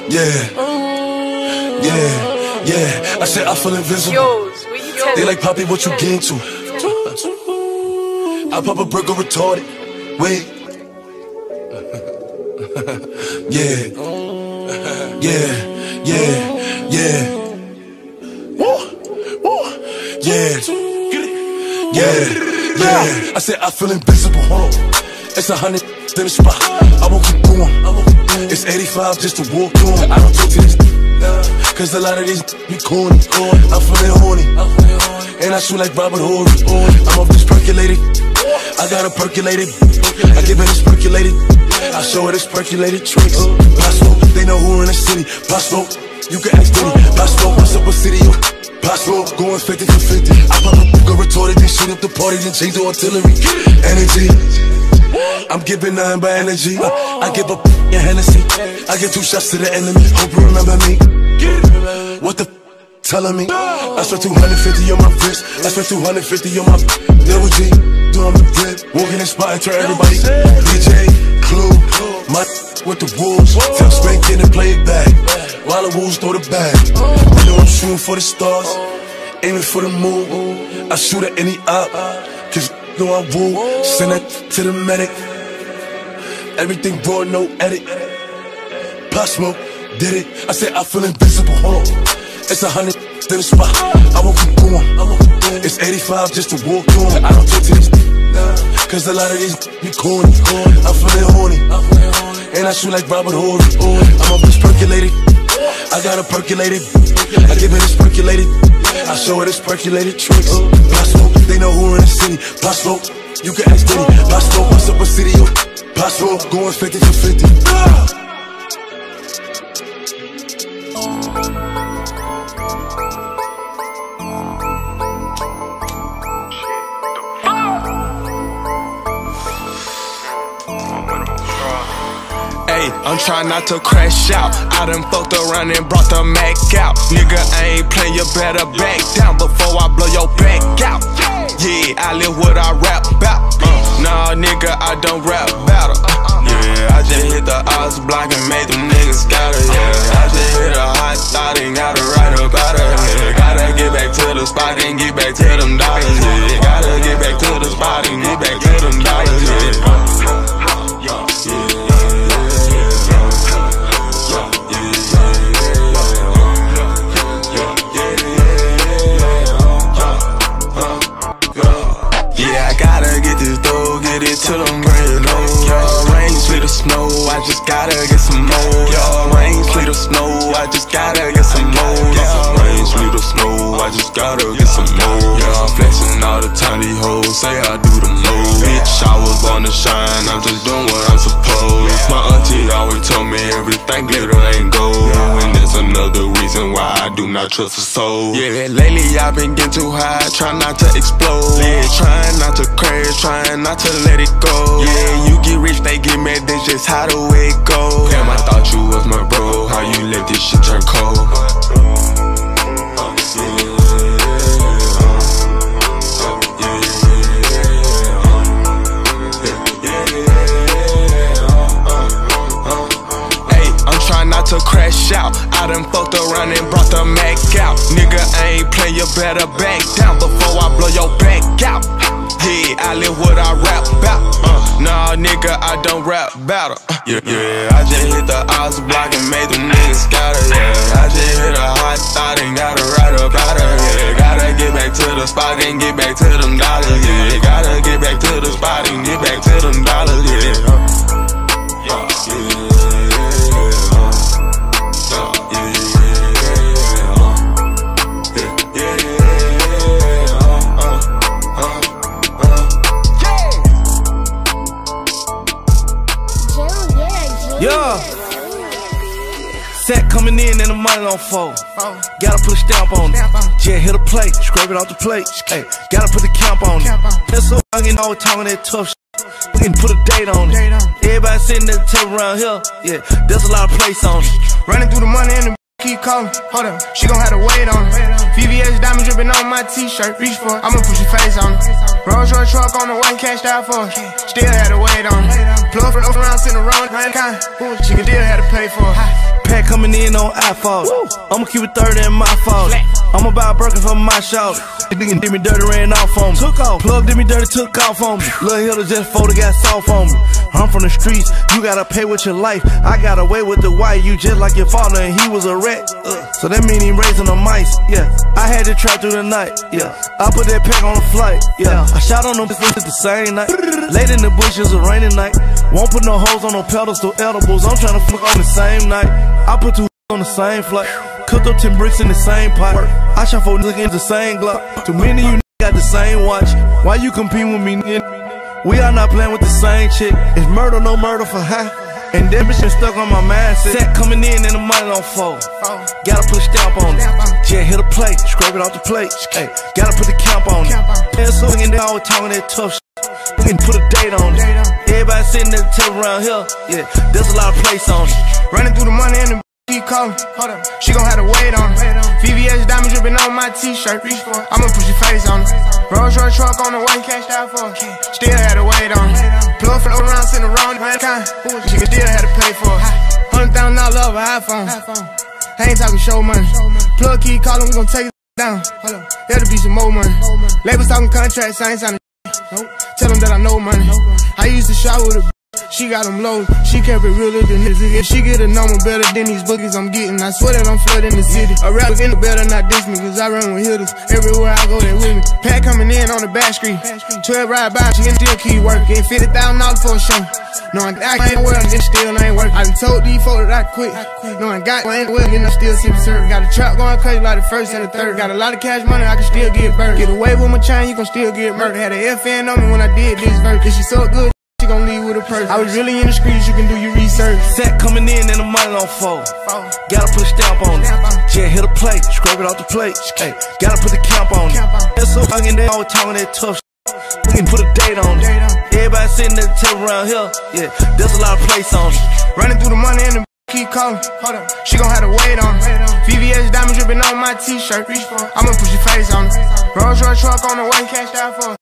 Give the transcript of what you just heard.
I said I feel invincible. They like, Poppy, what you get into? I pop a brick or retarded. Wait. Yeah. I said I feel invincible. Hold on. It's 100 in the spot. I won't keep going. It's 85 just to walk on. I don't talk to this, cause a lot of these be corny. I'm feeling horny, and I shoot like Robert Horry. I'm off this percolated. I got a percolated. I give it this percolated. I show her this percolated tricks. Possible, they know who in the city. Possible, you can ask Diddy. Possible, what's up with city? Possible, going 50 for 50. I pop a book of retarded, then shoot up the party, then change the artillery. Energy, I'm giving nothing but energy. I give up your Hennessy. I get 2 shots to the enemy. Hope you remember me. What the telling me? I spent 250 on my wrist. I spent 250 on my double G. Doing the grip, walking in spot and turn everybody. DJ, Clue, my with the wolves. Tell Spank in and play it back, while the wolves throw the bag. I know I'm shooting for the stars, aiming for the moon. I shoot at any op, cause know I woo. Send that to the medic. Everything raw, no edit. Pop Smoke, did it. I said I feel invincible. Hold on. It's 100 in the spot. I won't keep going. It's 85 just to walk on. I don't talk to this, cause a lot of these be corny. I'm feeling horny, and I shoot like Robert Horry. I'm off this percolated. I got a percolated. I give it this percolated. I show her this percolated tricks. Possible, they know who in the city. Possible, you can ask Diddy. Possible, what's up with city? Possible, going 50 for 50. I'm trying not to crash out. I done fucked around and brought the Mac out. Nigga, I ain't playing, you better back down before I blow your back out. Yeah, I live what I rap about. Nah, nigga, I don't rap battle. Yeah, I just hit the odds block and made them niggas scatter. Yeah, I just hit a hot thought and gotta write about it. Yeah, gotta get back to the spot and get back to them dollars. Yeah, gotta get back to the spot and get back to them dollars. To them brand new, y'all. Rain, sleet, or snow, I just gotta get some more, y'all. Rain, sleet, or snow, I just gotta get some more, y'all. Rain, sleet, or snow, I just gotta get some more, y'all. Flexing all the time, these hoes say I do the most. Bitch, I was born to shine, I'm just doing what I'm supposed. My auntie always told me everything glitter ain't gold, and that's another reason why I do not trust a soul. Yeah, lately I've been getting too high, trying not to explode. Yeah, trying not to crash, trying not to let it go. Yeah, you get rich, they get mad, that's just how the way it go. Damn, I thought you was my bro, how you let this shit turn cold? To crash out, I done fucked around and brought the Mac out. Nigga, I ain't playing, you better back down before I blow your back out. Yeah, I live what I rap about. Nah, nigga, I don't rap battle. Yeah, I just hit the odds block and made them niggas scatter. Yeah, I just hit a hot thought and gotta write about it. Yeah, gotta get back to the spot and get back to them dollars. Yeah, gotta get back to the spot and get back to them dollars. Yeah. Set coming in and the money on fold. Gotta put a stamp on it. Yeah, hit a plate, scrape it off the plate. Hey, gotta put the camp on it. That's so young and always talking that tough shit. We can put a date on it. Everybody sitting at the table around here. Yeah, there's a lot of place on it. Running through the money and the keep calling. Hold up, she gon' have to wait on it. VVS diamond dripping on my t-shirt. Reach for it, I'ma put your face on it. Rolls Royce truck on the way, cashed out for it. Still had to wait on it. Plug for the around, sitting around, she can still had to pay for it. Pack coming in on iPhone. I'ma keep it 30 in my fault. I'ma buy a Birkin for my shout. This nigga did me dirty, ran off on me. Took off. Plug did me dirty, took off on me. Lil' Hilda just folded, got soft on me. I'm from the streets, you gotta pay with your life. I got away with the white, you just like your father, and he was a rat. So that mean he raising the mice, yeah. I had to try through the night, yeah. I put that pack on a flight, yeah. I shot on them bitches the same night. Late in the bushes, a rainy night. Won't put no hoes on no pedestals, edibles. I'm tryna fuck on the same night. I put two on the same flight. Cooked up 10 bricks in the same pot. I shot 4 niggas in the same Glock. Too many of you got the same watch. Why you compete with me, nigga? We are not playing with the same chick. It's murder, no murder for high. And that bitch been stuck on my mindset. Set coming in and the money don't fold. Gotta put a stamp on it. Yeah, hit a plate, scrape it off the plate. Hey, gotta put the camp on it. Pencil and they always talking that tough shit. We can put a date on it. Everybody sitting at the table around here. Yeah, there's a lot of place on it. Running through the money and the keep calling. She gon' have to wait on it. VVS diamond dripping on my t-shirt. I'ma put your face on it. Rolls Royce truck on the way, cashed out for it. Still had to wait on it. Plug for the around, sitting around kind. She still had to pay for it. $100,000 of an iPhone. I ain't talking show money. Plug keep calling, we gon' take it down. There'll be some more money. Labels talking contracts, I ain't signing. Tell them that I know money. I used to shop with a she got them low, she kept it realer than this. If she get a number better than these bookies I'm getting, I swear that I'm flooding the city. A rapper in the better not diss me, cause I run with hitters. Everywhere I go, they with me. Pack coming in on the back street. 12 ride by, she can still keep working. $50,000 for a show. No, I ain't well, and still ain't working. I done told these folks that I quit. No, I got ain't well, and I still sipping syrup. Got a trap going crazy like the first and the third. Got a lot of cash money, I can still get burned. Get away with my chain, you can still get murdered. Had a FN on me when I did this verse. Cause she so good. She gon' leave with a purse. I was really in the streets, you can do your research. Set coming in and the money don't fold. Gotta put a stamp on it. Yeah, hit a plate, scrape it off the plate. Hey, gotta put the camp on it. That's so young and they always talking that tough shit. We can put a date on it. Everybody sitting at the table around here. Yeah, there's a lot of place on it. Running through the money and the keep calling. She gon' have to wait on it. VVS diamond dripping on my t-shirt. I'ma put your face on it. Rolls Royce truck on the way, cashed out for it.